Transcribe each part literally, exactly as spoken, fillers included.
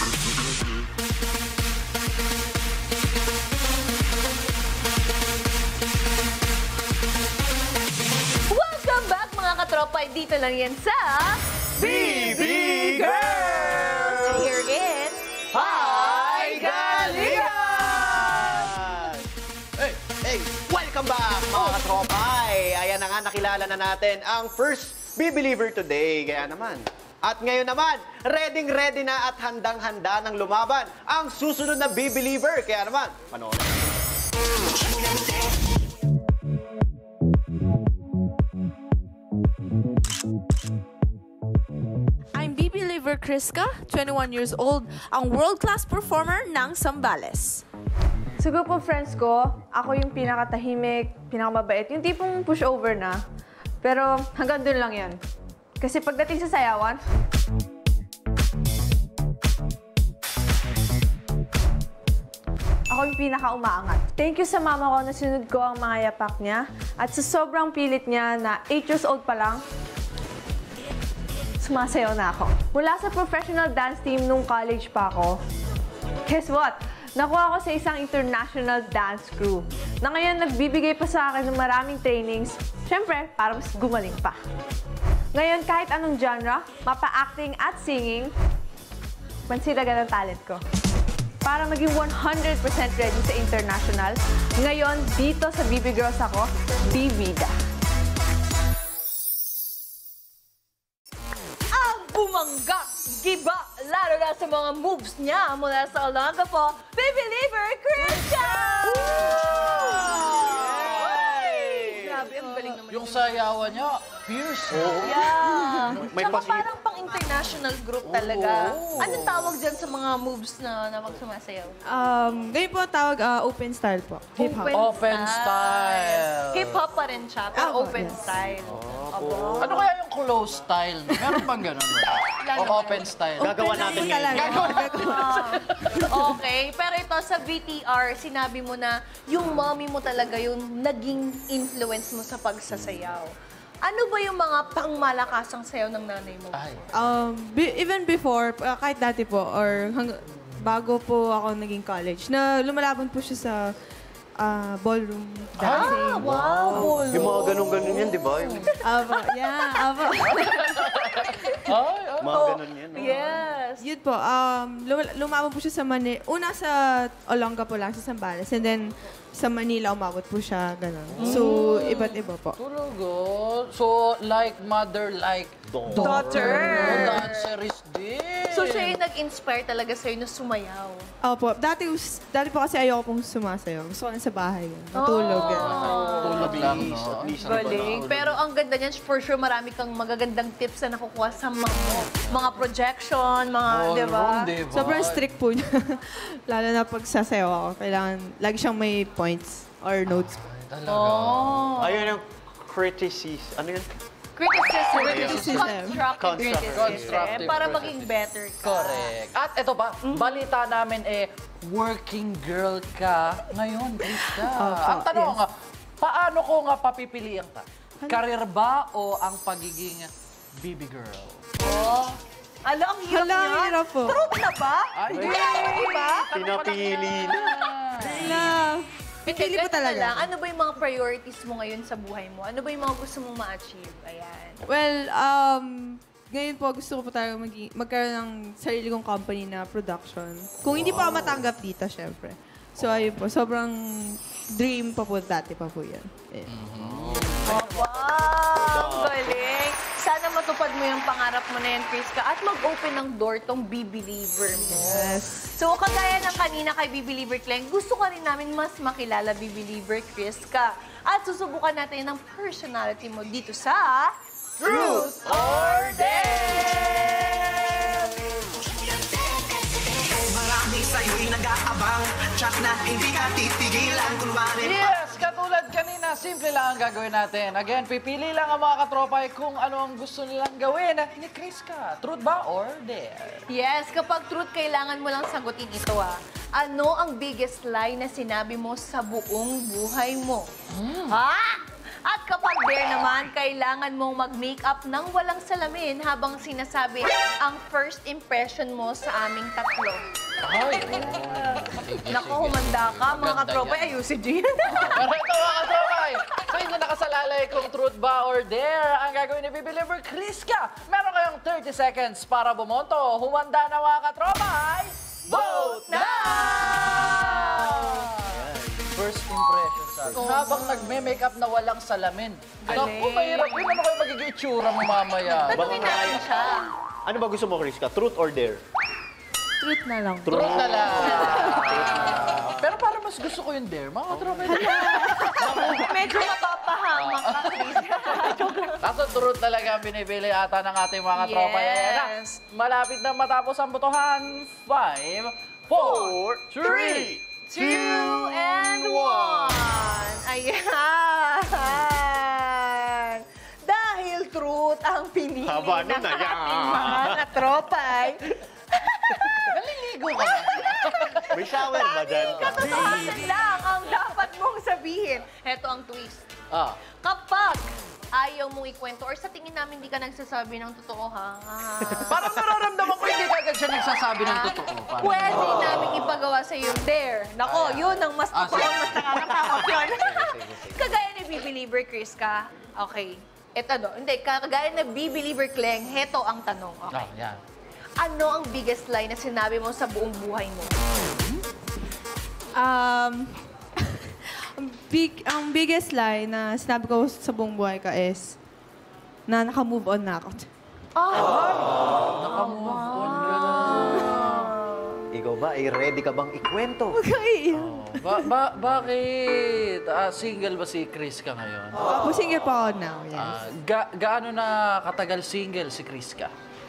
Welcome back mga katropa. Dito lang yan sa B B Girls! Here is Hi, Galingan! Hey, hey, welcome back mga katropa. Ay, ayan na nga, nakilala na natin ang first B-Believer today. Kaya naman. At ngayon naman, ready-ready na at handang-handa ng lumaban ang susunod na B-Believer. Kaya naman, panoorin. I'm B-Believer Criska, twenty-one years old, ang world-class performer ng Zambales. Sa group of friends ko, ako yung pinakatahimik, pinakamabait, yung tipong pushover na. Pero hanggang dun lang yan. Kasi pagdating sa sayawan, ako yung pinaka-umaangat. Thank you sa mama ko na sinunod ko ang mga yapak niya. At sa sobrang pilit niya na eight years old pa lang, sumasayaw na ako. Mula sa professional dance team nung college pa ako, guess what? Nakuha ko sa isang international dance crew na ngayon nagbibigay pa sa akin ng maraming trainings, syempre, para mas gumaling pa. Ngayon, kahit anong genre, mapa-acting at singing, pansin agad ang talent ko. Para maging one hundred percent ready sa international, ngayon, dito sa B B Girls ako, Bibida. bumangga, giba, lalo na sa mga moves niya mula sa Olonga po, B-Believer Criska! Grabe, ang galing naman. Yung sayawan niya, fierce. Oh. Yeah. May Tsaka pasi- parang pang-international group talaga. Anong tawag dyan sa mga moves na, na magsumasayaw? Um, ngayon po tawag uh, open style po. Hip-hop. Open style. Hip-hop pa rin siya, pero Ah, open yes. style. Oh, Ano kaya yung close style? Meron bang ganun? O open style? Gagawa natin ngayon. Okay, pero ito sa V T R, sinabi mo na yung mommy mo talaga yung naging influence mo sa pagsasayaw. Ano ba yung mga pangmalakasang sayaw ng nanay mo? Ay. Um, be- even before, uh, kahit dati po, or hang- bago po ako naging college, na lumalaban po siya sa uh, ballroom dancing. Ah, wow! Yung mga ganun-ganun yan, di ba? Yung Aba, yeah, aba. mga ganun yan. no? Yes. Yun po, um, lum- lumaban po siya sa Manila. Una sa Olonga po lang, sa Zambales. And then, sa Manila, umabot po siya, gano'n. So, iba't iba po. Talaga? So, like mother, like Daughter. dancerist din. So siya yung nag-inspire talaga sa'yo na sumayaw. Opo, dati, us- dati po kasi ayoko pong sumasayaw. Gusto ko na sa bahay. Ganun. Matulog. ganun. Tulog lang, no? At least, Galing. Pero ang ganda niyan, for sure marami kang magagandang tips na nakukuha sa mga, mga projection, mga, di ba? Ballroom, di ba? Sobrang strict po niya. Lalo na pag sasayaw ako, kailangan lagi siyang may points or notes. Talaga. Oh. Ayun yung criticism. Ano yun? Criticism. Criticism. Constructive criticism. Constructive Para criticism. maging better ka. Correct. At ito pa, balita namin eh, working girl ka ngayon, Criska. Opo, Ang tanong, yes. paano ko nga papipilian ka? Career ba o ang pagiging B B girl? Oh. Alo, ang hirap Hala, niya. ang hirap po. Truth na ba? Ay, Diba? Pinapili na. Na, pipili po Ganito na lang, talaga. ano ba yung mga priorities mo ngayon sa buhay mo? Ano ba yung mga gusto mong ma-achieve? Ayan. Well, um, ngayon po gusto ko po talaga mag- magkaroon ng sarili kong company na production. Kung hindi pa ako matanggap dito, syempre. So, ayun po. Sobrang dream pa po dati pa po yan. Eh. Wow! Galing! Sana matupad mo yung pangarap mo na yan, Criska, at mag-open ng door tong B-Believer mo. Yes. So, kagaya ng kanina kay B-Believer Cleng, gusto ka rin namin mas makilala B-Believer Criska. At susubukan natin ang personality mo dito sa Truth or Dare! Marami sa'yo'y nag-aabang, tsak na hindi ka titigilan kunwari. Yes, katulad kanina, simple lang ang gagawin natin. Again, pipili lang ang mga katropa eh kung ano ang gusto nilang gawin ni Criska. Truth ba or dare? Yes, kapag truth, kailangan mo lang sagutin ito ah. Ano ang biggest lie na sinabi mo sa buong buhay mo? Ha? At kapag dare naman, kailangan mong mag-makeup ng walang salamin habang sinasabi ang first impression mo sa aming tatlo. Ay, Naku, humanda ka. Mga katropa, ayusin nyo yan. pero ito mga katropay, sa inyo nakasalalay kung truth ba or dare ang gagawin ni Bibiliver Criska. Meron kayong thirty seconds para bumonto. Humanda na mga katropay. Vote now! First impression sa atin. Habang nagme-makeup na walang salamin. Naku, mahirap yun. Ano kayo magiging itsura mo mamaya? Tanungin natin siya. Ano ba gusto mo, Criska? Truth or dare? Truth na lang. Truth na lang. Pero parang mas gusto ko yung dare, mga katropay. Medyo napapahamak ka, Chris. Kaso truth talaga ang binibili ata ng ating mga tropa. Yes. Malapit na matapos ang botohan. Five, four, three, Two and one. Ayan. Dahil truth ang pinili Haba ng nun, ayan. ating mga tropay. Naliligo ka na. May shower ba dyan? Katotohanan lang ang dapat mong sabihin. Heto ang twist. Ah. Kapag ayaw mong ikwento or sa tingin namin hindi ka nagsasabi ng totoo, ha? Parang nararamdaman ko hindi kagad siya nagsasabi ng totoo. Parang- Pwede namin ipagawa sa iyo dare. Nako, yun ang mas Ah, totoo, sige. mas nakakatakot yun. Kagaya ni Bibeliever Criska, okay. Eto no, hindi, kagaya ni Bibeliever Kleng, heto ang tanong. Okay. Ah, yan. Ano ang biggest lie na sinabi mo sa buong buhay mo? Um, ang, big, ang biggest lie na sinabi ko sa buong buhay ko is na naka-move on na ako. Nakamove on ka na. Ikaw ba, ay ready ka bang ikwento? Okay. Oh, ba ba bakit? Ah, single ba si Criska ngayon? Ako single pa ako now, yes. Ah, ga gaano na katagal single si Criska?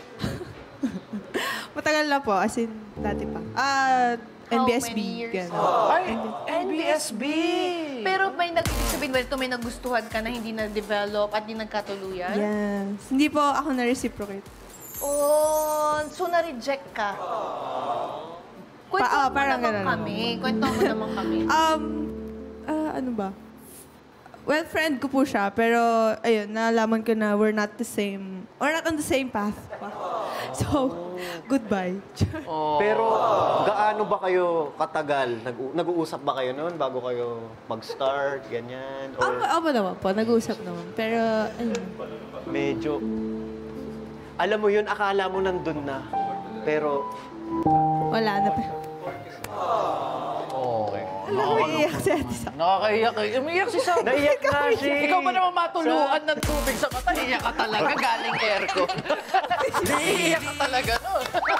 Matagal na po, as in dati pa. Ah, N B S B. many years? Ganun. Ay, N B S B! Pero may nag-ibig sabihin mo ito, may nagustuhan ka na hindi na-develop at di nagkatuluyan? Yes. Hindi po ako na-reciprocate. Oh, so na-reject ka? Kwento Pa- ah, mo parang naman ganun. kami. Kwento mo naman kami. Um, ah, ano ba? Well, friend ko po siya, pero ayun, nalaman ko na we're not the same, we're not on the same path pa. So, goodbye. Oh. Pero gaano ba kayo katagal? Nag- nag-uusap ba kayo noon bago kayo mag-start, ganyan? Ako, Or ako naman po, nag-uusap naman. Pero, ayun. medyo... Alam mo yun, akala mo nandun na. Pero Wala na pa. Okay. Alam ko, iiyak si Ate Sa. Nakakaiyak eh. Umiyak si Sam. naiyak na siya. Ikaw ba naman matuluan ng tubig sa mata? Iyak ka talaga, galing aircon. Iiyak ka talaga, no?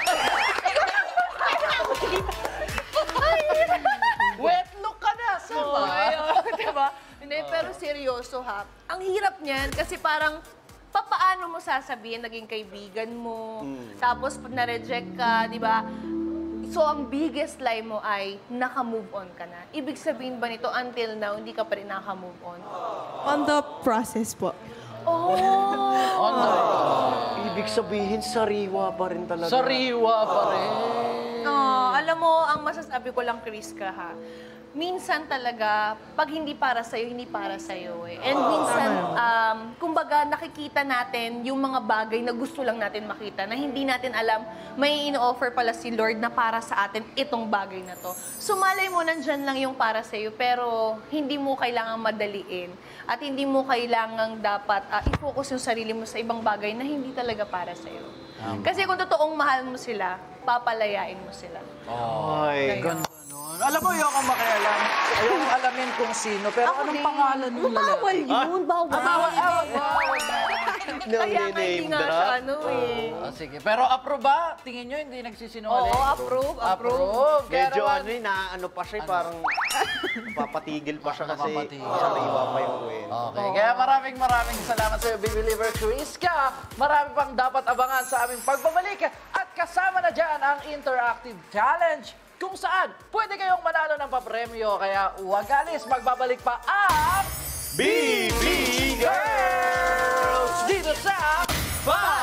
Wet look ka na, Sam. ah. Diba? Hindi, pero seryoso ha. Ang hirap niyan kasi parang papaano mo sasabihin, naging kaibigan mo, tapos na-reject ka, di ba? So, ang biggest lie mo ay naka-move on ka na. Ibig sabihin ba nito, until now, hindi ka pa rin naka-move on? On the process po. Oh! On the... ibig sabihin, sariwa pa rin talaga. Sariwa pa rin. Oh, alam mo, ang masasabi ko lang, Criska, ha? Minsan talaga, pag hindi para sa'yo, hindi para sa'yo eh. And minsan, um, kumbaga, nakikita natin yung mga bagay na gusto lang natin makita, na hindi natin alam, may ino-offer pala si Lord na para sa atin itong bagay na to. So, malay mo, nandyan lang yung para sa'yo, pero hindi mo kailangang madaliin. At hindi mo kailangang dapat uh, i-focus yung sarili mo sa ibang bagay na hindi talaga para sa'yo. Kasi kung totoong mahal mo sila, papalayain mo sila. Ay, Ganda nun. Alam mo, ayoko makialam. Ayoko alamin kung sino. Pero anong pangalan ng lalaki? Bawal yun, bawal. Ah, bawal, bawal, bawal. Kaya nga hindi nga siya ano eh. Ah, sige. Pero approve ba? Tingin nyo hindi nagsisinungaling? Oo, approve, approve. Approve. Kaya medyo naman- ano yun, na ano pa siya, parang papatigil pa siya kasi Papatigil. sariwa pa yung kwento. Okay, kaya maraming maraming salamat sa iyo, Bibeliever Criska. Marami pang dapat abangan sa aming pagbabalik. At kasama na dyan ang Interactive Challenge, kung saan pwede kayong manalo ng papremyo. Kaya huwag alis, magbabalik pa ang B B Girls! dito sa Five